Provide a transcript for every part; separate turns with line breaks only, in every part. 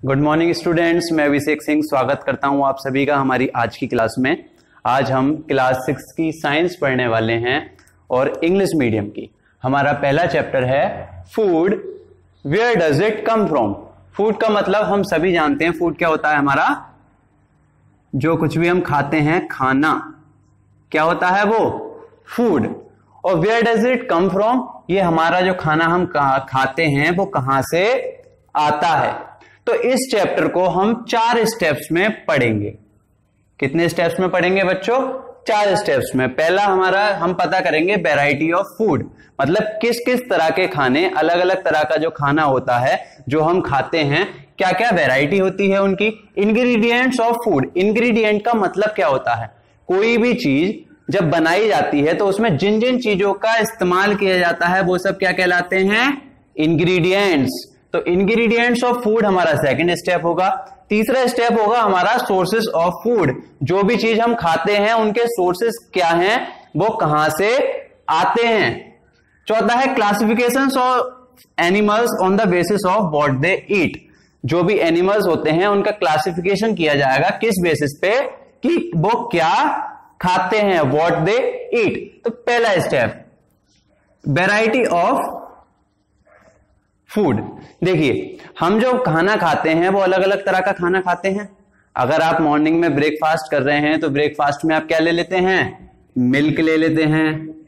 Good morning students, मैं अभिषेक सिंह स्वागत करता हूं आप सभी का हमारी आज की क्लास में। आज हम क्लास 6 की साइंस पढ़ने वाले हैं और इंग्लिश मीडियम की। हमारा पहला चैप्टर है food, where does it come from. Food का मतलब हम सभी जानते हैं, फूड क्या होता है हमारा, जो कुछ भी हम खाते हैं, खाना क्या होता है वो फूड। और where does it come from, ये हमारा जो खाना हम खाते हैं वो कहां से आता है। तो इस चैप्टर को हम 4 स्टेप्स में पढ़ेंगे। कितने स्टेप्स में पढ़ेंगे बच्चों? 4 स्टेप्स में। पहला हमारा हम पता करेंगे वैरायटी ऑफ फूड, मतलब किस किस तरह के खाने, अलग अलग तरह का जो खाना होता है जो हम खाते हैं, क्या क्या वैरायटी होती है उनकी। इंग्रेडिएंट्स ऑफ फूड, इंग्रेडिएंट का मतलब क्या होता है, कोई भी चीज जब बनाई जाती है तो उसमें जिन जिन चीजों का इस्तेमाल किया जाता है वो सब क्या कहलाते हैं, इंग्रेडिएंट्स। तो इंग्रेडिएंट्स ऑफ फूड हमारा सेकंड स्टेप होगा। तीसरा स्टेप होगा हमारा सोर्सेस ऑफ फूड, जो भी चीज हम खाते हैं उनके सोर्सेस क्या हैं, वो कहां से आते हैं। चौथा है classifications of animals on the basis of what they eat, जो भी एनिमल्स होते हैं उनका क्लासिफिकेशन किया जाएगा किस बेसिस पे कि वो क्या खाते हैं, व्हाट दे ईट। तो पहला स्टेप वैरायटी ऑफ फूड। देखिए हम जो खाना खाते हैं वो अलग अलग तरह का खाना खाते हैं। अगर आप मॉर्निंग में ब्रेकफास्ट कर रहे हैं तो ब्रेकफास्ट में आप क्या ले लेते हैं, मिल्क ले लेते हैं,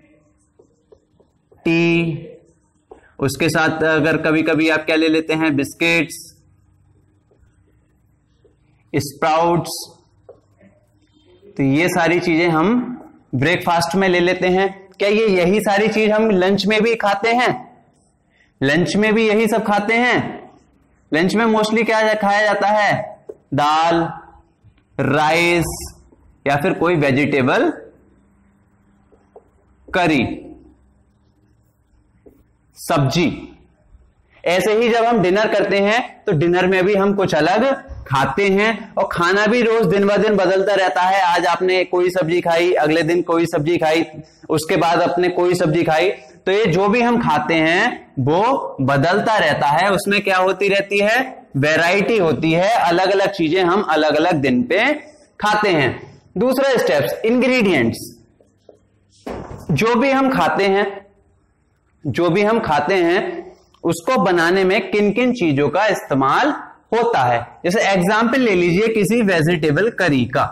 टी, उसके साथ अगर कभी कभी आप क्या ले लेते हैं, बिस्किट्स, स्प्राउट्स। तो ये सारी चीजें हम ब्रेकफास्ट में ले लेते हैं। क्या ये यही सारी चीज हम लंच में भी खाते हैं? लंच में भी यही सब खाते हैं। लंच में मोस्टली क्या खाया जाता है, दाल, राइस या फिर कोई वेजिटेबल करी, सब्जी। ऐसे ही जब हम डिनर करते हैं तो डिनर में भी हम कुछ अलग खाते हैं। और खाना भी रोज दिन ब दिन बदलता रहता है। आज आपने कोई सब्जी खाई, अगले दिन कोई सब्जी खाई, उसके बाद आपने कोई सब्जी खाई। तो ये जो भी हम खाते हैं वो बदलता रहता है, उसमें क्या होती रहती है, वैरायटी होती है, अलग अलग चीजें हम अलग अलग दिन पे खाते हैं। दूसरा स्टेप्स इंग्रेडिएंट्स, जो भी हम खाते हैं उसको बनाने में किन किन चीजों का इस्तेमाल होता है। जैसे एग्जाम्पल ले लीजिए किसी वेजिटेबल करी का।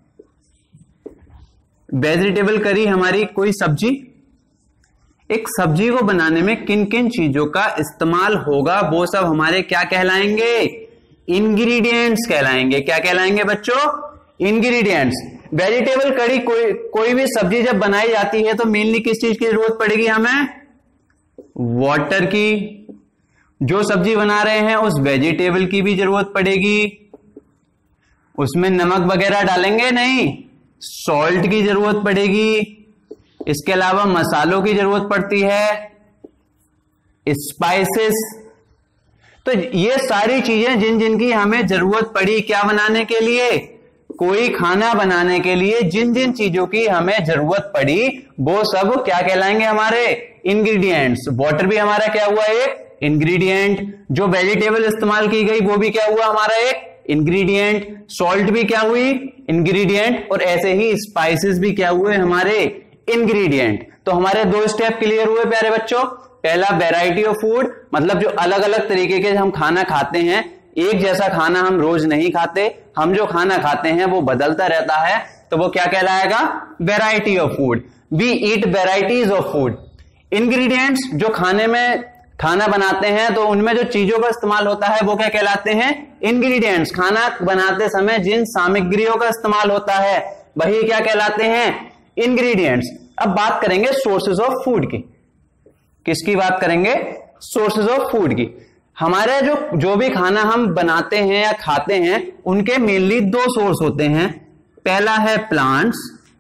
वेजिटेबल करी हमारी कोई सब्जी, एक सब्जी को बनाने में किन किन चीजों का इस्तेमाल होगा वो सब हमारे क्या कहलाएंगे, इंग्रेडिएंट्स कहलाएंगे। क्या कहलाएंगे बच्चों, इंग्रेडिएंट्स। वेजिटेबल करी कोई भी सब्जी जब बनाई जाती है तो मेनली किस चीज की जरूरत पड़ेगी हमें, वाटर की। जो सब्जी बना रहे हैं उस वेजिटेबल की भी जरूरत पड़ेगी। उसमें नमक वगैरह डालेंगे नहीं, सॉल्ट की जरूरत पड़ेगी। इसके अलावा मसालों की जरूरत पड़ती है, स्पाइसेस। तो ये सारी चीजें जिन जिन की हमें जरूरत पड़ी क्या बनाने के लिए, कोई खाना बनाने के लिए जिन जिन चीजों की हमें जरूरत पड़ी वो सब क्या कहलाएंगे, हमारे इंग्रेडिएंट्स। वाटर भी हमारा क्या हुआ, एक इंग्रेडिएंट। जो वेजिटेबल इस्तेमाल की गई वो भी क्या हुआ, हमारा एक इंग्रेडिएंट। सॉल्ट भी क्या हुई, इंग्रेडिएंट। और ऐसे ही स्पाइसेस भी क्या हुए, हमारे इंग्रेडिएंट। तो हमारे 2 स्टेप क्लियर हुए प्यारे बच्चों। पहला वैरायटी ऑफ फूड, मतलब जो अलग अलग तरीके के हम खाना खाते हैं, एक जैसा खाना हम रोज नहीं खाते, हम जो खाना खाते हैं वो बदलता रहता है, तो वो क्या कहलाएगा, variety of food. We eat varieties of food. Ingredients, जो खाने में खाना बनाते हैं तो उनमें जो चीजों का इस्तेमाल होता है वो क्या कहलाते हैं, इंग्रेडिएंट्स। खाना बनाते समय जिन सामग्रियों का इस्तेमाल होता है वही क्या कहलाते हैं, इंग्रेडिएंट्स। अब बात करेंगे सोर्सेज ऑफ फूड की। किसकी बात करेंगे, सोर्सेज ऑफ फूड की। हमारे जो भी खाना हम बनाते हैं या खाते हैं उनके मेनली 2 सोर्स होते हैं। पहला है प्लांट्स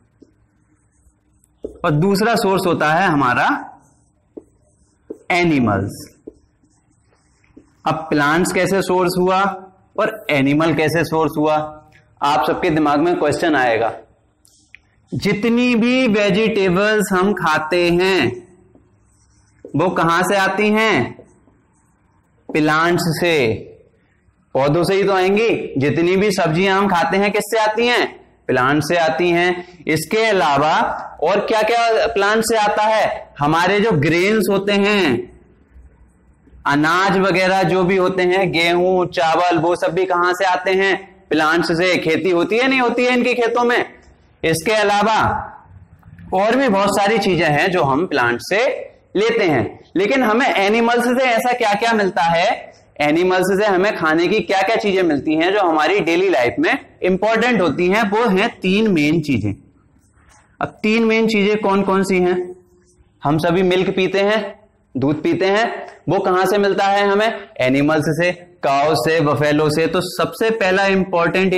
और दूसरा सोर्स होता है हमारा एनिमल्स। अब प्लांट्स कैसे सोर्स हुआ और एनिमल कैसे सोर्स हुआ, आप सबके दिमाग में क्वेश्चन आएगा। जितनी भी वेजिटेबल्स हम खाते हैं वो कहां से आती हैं, प्लांट्स से। पौधों से ही तो आएंगी। जितनी भी सब्जियां हम खाते हैं किससे आती हैं? प्लांट से आती हैं। इसके अलावा और क्या क्या प्लांट से आता है? हमारे जो ग्रेन्स होते हैं, अनाज वगैरह जो भी होते हैं, गेहूं चावल, वो सब भी कहां से आते हैं? प्लांट्स से। खेती होती है नहीं होती है इनके खेतों में। इसके अलावा और भी बहुत सारी चीजें हैं जो हम प्लांट से लेते हैं। लेकिन हमें एनिमल्स से ऐसा क्या क्या मिलता है? एनिमल्स से हमें खाने की क्या क्या चीजें मिलती हैं जो हमारी डेली लाइफ में इंपॉर्टेंट होती हैं? वो हैं 3 मेन चीजें। अब 3 मेन चीजें कौन कौन सी हैं? हम सभी मिल्क पीते हैं, दूध पीते हैं। वो कहां से मिलता है हमें? एनिमल्स से, काउ से, बफेलो से। तो सबसे पहला इंपॉर्टेंट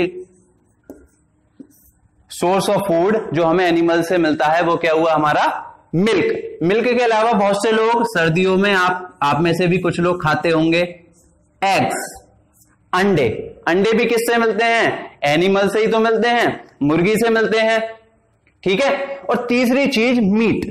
सोर्स ऑफ फूड जो हमें एनिमल से मिलता है वो क्या हुआ? हमारा मिल्क। मिल्क के अलावा बहुत से लोग सर्दियों में आप में से भी कुछ लोग खाते होंगे एग्स, अंडे। अंडे भी किससे मिलते हैं? एनिमल से ही तो मिलते हैं, मुर्गी से मिलते हैं। ठीक है। और तीसरी चीज मीट।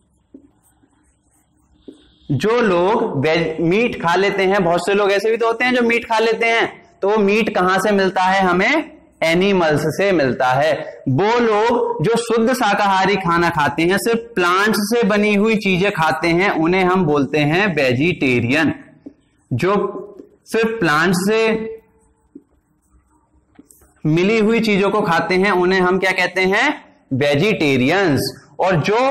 जो लोग मीट खा लेते हैं, बहुत से लोग ऐसे भी तो होते हैं जो मीट खा लेते हैं, तो वो मीट कहां से मिलता है हमें? एनिमल्स से मिलता है। वो लोग जो शुद्ध शाकाहारी खाना खाते हैं, सिर्फ प्लांट्स से बनी हुई चीजें खाते हैं, उन्हें हम बोलते हैं वेजिटेरियन। जो सिर्फ प्लांट्स से मिली हुई चीजों को खाते हैं उन्हें हम क्या कहते हैं? वेजिटेरियंस। और जो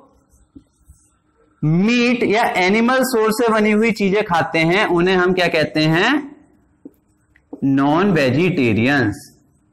मीट या एनिमल सोर्स से बनी हुई चीजें खाते हैं उन्हें हम क्या कहते हैं? Non vegetarians.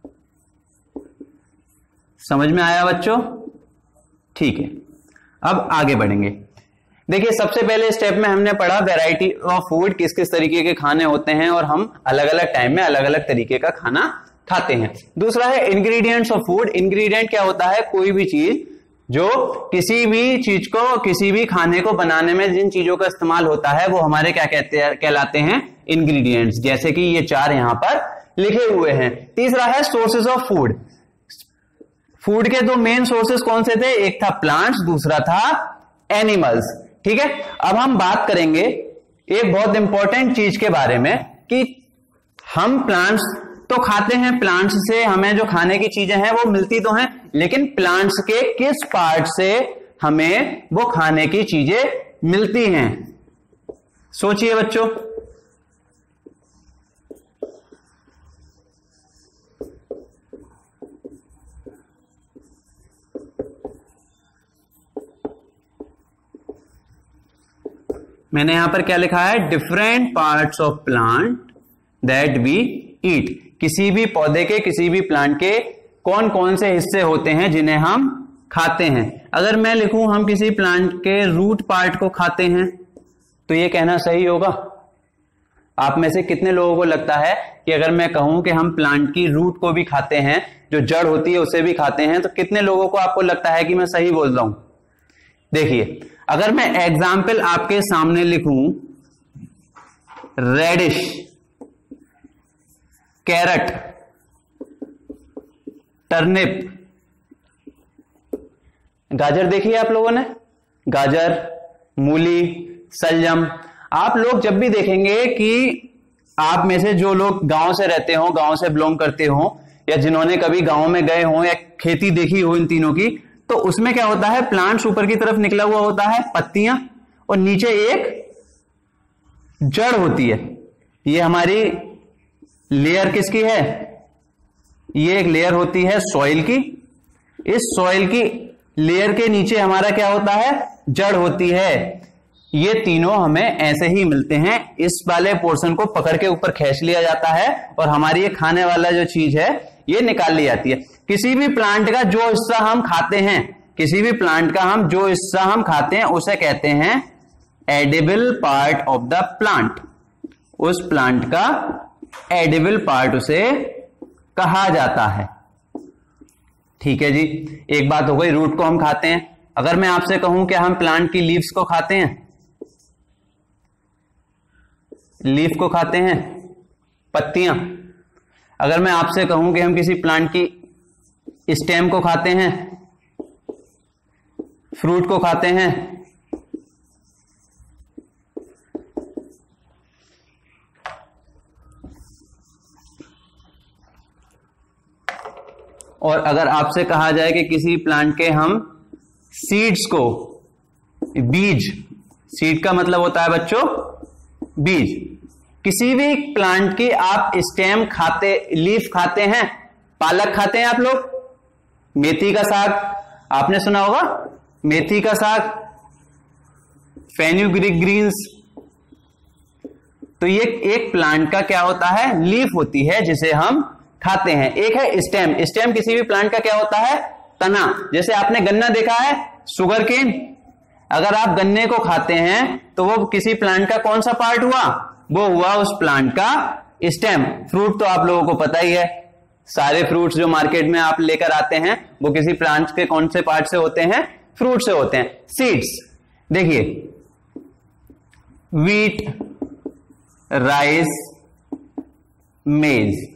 समझ में आया बच्चों? ठीक है, अब आगे बढ़ेंगे। देखिए, सबसे पहले स्टेप में हमने पढ़ा वैरायटी ऑफ फूड, किस किस तरीके के खाने होते हैं और हम अलग अलग टाइम में अलग अलग तरीके का खाना खाते हैं। दूसरा है इंग्रेडिएंट्स ऑफ फूड। इंग्रेडिएंट क्या होता है? कोई भी चीज जो किसी भी चीज को, किसी भी खाने को बनाने में जिन चीजों का इस्तेमाल होता है वो हमारे क्या कहलाते हैं? इंग्रेडिएंट्स। जैसे कि ये 4 यहां पर लिखे हुए हैं। तीसरा है सोर्सेज ऑफ फूड। फूड के 2 मेन सोर्सेज कौन से थे? एक था प्लांट्स, दूसरा था एनिमल्स। ठीक है। अब हम बात करेंगे एक बहुत इंपॉर्टेंट चीज के बारे में कि हम प्लांट्स तो खाते हैं, प्लांट्स से हमें जो खाने की चीजें हैं वो मिलती तो हैं, लेकिन प्लांट्स के किस पार्ट से हमें वो खाने की चीजें मिलती हैं? सोचिए बच्चों। मैंने यहां पर क्या लिखा है? Different parts of plant that we eat. किसी भी पौधे के, किसी भी प्लांट के कौन कौन से हिस्से होते हैं जिन्हें हम खाते हैं। अगर मैं लिखूं हम किसी प्लांट के रूट पार्ट को खाते हैं तो ये कहना सही होगा? आप में से कितने लोगों को लगता है कि अगर मैं कहूं कि हम प्लांट की रूट को भी खाते हैं, जो जड़ होती है उसे भी खाते हैं, तो कितने लोगों को आपको लगता है कि मैं सही बोल रहा हूं? देखिए, अगर मैं एग्जाम्पल आपके सामने लिखूं रेडिश, कैरट, टर्निप, गाजर देखिए आप लोगों ने, गाजर, मूली, सलजम। आप लोग जब भी देखेंगे कि आप में से जो लोग गांव से रहते हो, गांव से बिलोंग करते हो, या जिन्होंने कभी गांव में गए हो या खेती देखी हो इन तीनों की, तो उसमें क्या होता है? प्लांट्स ऊपर की तरफ निकला हुआ होता है, पत्तियां, और नीचे एक जड़ होती है। ये हमारी लेयर किसकी है? ये एक लेयर होती है सॉइल की। इस सॉइल की लेयर के नीचे हमारा क्या होता है? जड़ होती है। ये तीनों हमें ऐसे ही मिलते हैं। इस वाले पोर्शन को पकड़ के ऊपर खींच लिया जाता है और हमारी ये खाने वाला जो चीज है ये निकाल ली जाती है। किसी भी प्लांट का जो हिस्सा हम खाते हैं, किसी भी प्लांट का जो हिस्सा हम खाते हैं उसे कहते हैं edible part of the plant. उस प्लांट का एडिबल पार्ट उसे कहा जाता है। ठीक है जी, एक बात हो गई, रूट को हम खाते हैं। अगर मैं आपसे कहूं कि हम प्लांट की लीव्स को खाते हैं, लीफ को खाते हैं, पत्तियां। अगर मैं आपसे कहूं कि हम किसी प्लांट की स्टेम को खाते हैं, फ्रूट को खाते हैं, और अगर आपसे कहा जाए कि किसी प्लांट के हम सीड्स को, बीज, सीड का मतलब होता है बच्चों बीज, किसी भी प्लांट की आप स्टेम खाते, लीफ खाते हैं, पालक खाते हैं आप लोग, मेथी का साग आपने सुना होगा, मेथी का साग, फेन्यूग्रीक ग्रीन्स, तो ये एक प्लांट का क्या होता है, लीफ होती है जिसे हम खाते हैं। एक है स्टेम, स्टेम किसी भी प्लांट का क्या होता है, तना। जैसे आपने गन्ना देखा है, शुगर केन, अगर आप गन्ने को खाते हैं तो वो किसी प्लांट का कौन सा पार्ट हुआ, वो हुआ उस प्लांट का स्टेम। फ्रूट तो आप लोगों को पता ही है, सारे फ्रूट्स जो मार्केट में आप लेकर आते हैं वो किसी प्लांट के कौन से पार्ट से होते हैं, फ्रूट से होते हैं। सीड्स देखिए, व्हीट, राइस, मेज,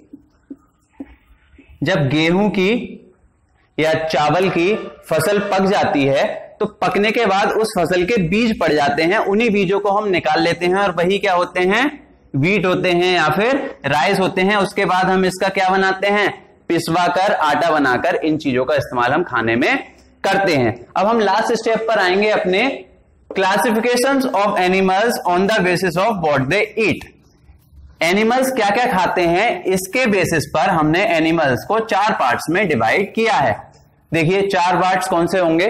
जब गेहूं की या चावल की फसल पक जाती है तो पकने के बाद उस फसल के बीज पड़ जाते हैं, उन्हीं बीजों को हम निकाल लेते हैं और वही क्या होते हैं, व्हीट होते हैं या फिर राइस होते हैं। उसके बाद हम इसका क्या बनाते हैं, पिसवा कर, आटा बनाकर इन चीजों का इस्तेमाल हम खाने में करते हैं। अब हम लास्ट स्टेप पर आएंगे अपने classifications of animals on the basis of what they eat. Animals क्या क्या खाते हैं इसके बेसिस पर हमने एनिमल्स को 4 पार्ट्स में डिवाइड किया है। देखिए 4 पार्ट्स कौन से होंगे।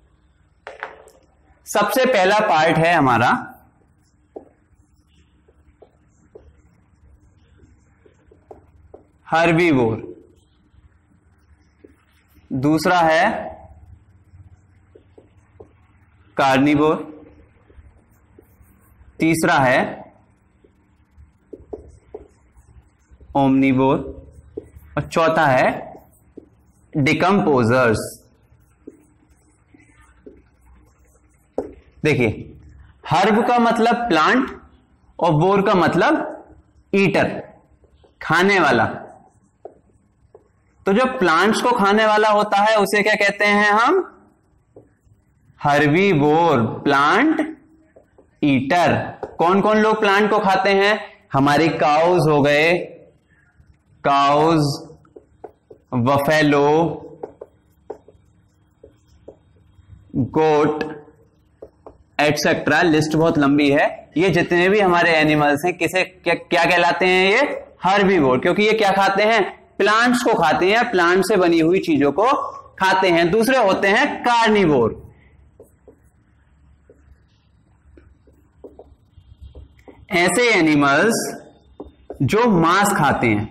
सबसे पहला पार्ट है हमारा हर्बीवोर, दूसरा है कार्निवोर, तीसरा है ओमनिवोर और चौथा है डिकम्पोजर्स। देखिए हर्ब का मतलब प्लांट और बोर का मतलब ईटर, खाने वाला। तो जो प्लांट्स को खाने वाला होता है उसे क्या कहते हैं हम, हर्बीवोर, प्लांट ईटर। कौन कौन लोग प्लांट को खाते हैं, हमारी काउज हो गए, cows, buffalo, goat et cetera, list बहुत लंबी है। ये जितने भी हमारे एनिमल्स हैं किसे क्या कहलाते हैं, ये हर्बीवोर, क्योंकि ये क्या खाते हैं, प्लांट्स को खाते हैं, प्लांट से बनी हुई चीजों को खाते हैं। दूसरे होते हैं कार्निवोर। ऐसे एनिमल्स जो मांस खाते हैं,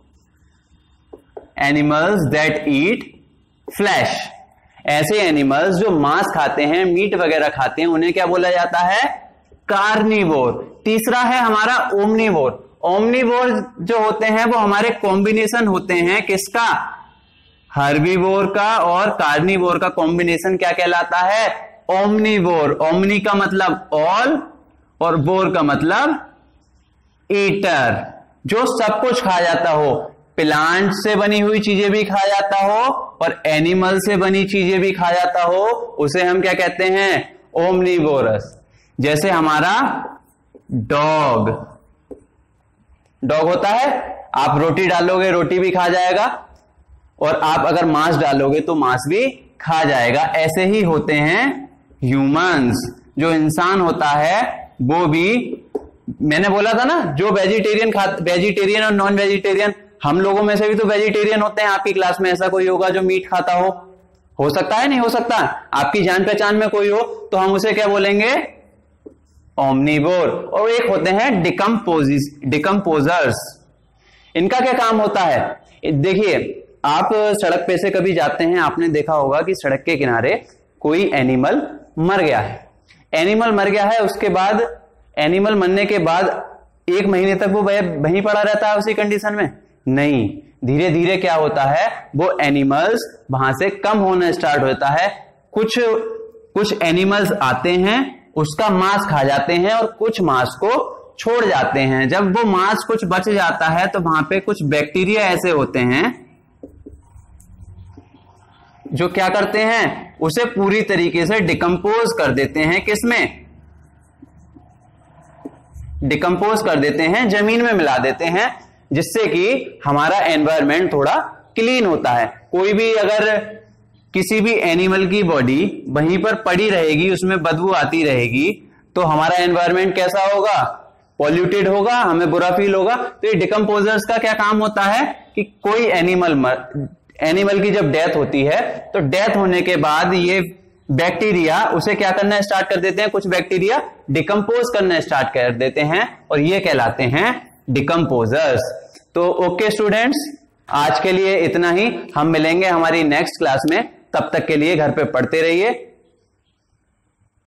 एनिमल्स दैट ईट फ्लैश। ऐसे एनिमल्स जो मांस खाते हैं, मीट वगैरह खाते हैं, उन्हें क्या बोला जाता है, कार्निवोर। तीसरा है हमारा ओमनिवोर। ओमनिवोर जो होते हैं वो हमारे कॉम्बिनेशन होते हैं किसका, हर्बीवोर का और कार्निवोर का कॉम्बिनेशन क्या कहलाता है, ओमनिवोर। ओमनी का मतलब ऑल और बोर का मतलब ईटर, जो सब कुछ खा जाता हो, प्लांट से बनी हुई चीजें भी खा जाता हो और एनिमल से बनी चीजें भी खा जाता हो, उसे हम क्या कहते हैं, ओमनिवोरस। जैसे हमारा डॉग, डॉग होता है, आप रोटी डालोगे रोटी भी खा जाएगा और आप अगर मांस डालोगे तो मांस भी खा जाएगा। ऐसे ही होते हैं ह्यूमंस, जो इंसान होता है वो भी, मैंने बोला था ना, जो वेजिटेरियन और नॉन वेजिटेरियन, हम लोगों में से भी तो वेजिटेरियन होते हैं। आपकी क्लास में ऐसा कोई होगा जो मीट खाता हो सकता है, नहीं हो सकता, आपकी जान पहचान में कोई हो तो हम उसे क्या बोलेंगे, ओमनिवोर। और एक होते हैं डिकम्पोजर्स। इनका क्या काम होता है, देखिए आप सड़क पे से कभी जाते हैं, आपने देखा होगा कि सड़क के किनारे कोई एनिमल मर गया है। एनिमल मर गया है, उसके बाद एनिमल मरने के बाद 1 महीने तक वो वहीं पड़ा रहता है उसी कंडीशन में, नहीं, धीरे धीरे क्या होता है, वो एनिमल्स वहां से कम होना स्टार्ट होता है। कुछ एनिमल्स आते हैं, उसका मांस खा जाते हैं और कुछ मांस को छोड़ जाते हैं। जब वो मांस कुछ बच जाता है तो वहां पे कुछ बैक्टीरिया ऐसे होते हैं जो क्या करते हैं, उसे पूरी तरीके से डिकम्पोज कर देते हैं। किसमें डिकम्पोज कर देते हैं, जमीन में मिला देते हैं, जिससे कि हमारा एनवायरनमेंट थोड़ा क्लीन होता है। कोई भी अगर किसी भी एनिमल की बॉडी वहीं पर पड़ी रहेगी, उसमें बदबू आती रहेगी, तो हमारा एनवायरनमेंट कैसा होगा? पॉल्यूटेड होगा, हमें बुरा फील होगा। तो ये डिकम्पोजर्स का क्या काम होता है कि कोई एनिमल की जब डेथ होती है तो डेथ होने के बाद ये बैक्टीरिया उसे क्या करना स्टार्ट कर देते हैं, कुछ बैक्टीरिया डिकम्पोज करना स्टार्ट कर देते हैं और ये कहलाते हैं डिकम्पोजर्स। तो ओके स्टूडेंट्स, आज के लिए इतना ही। हम मिलेंगे हमारी नेक्स्ट क्लास में, तब तक के लिए घर पे पढ़ते रहिए।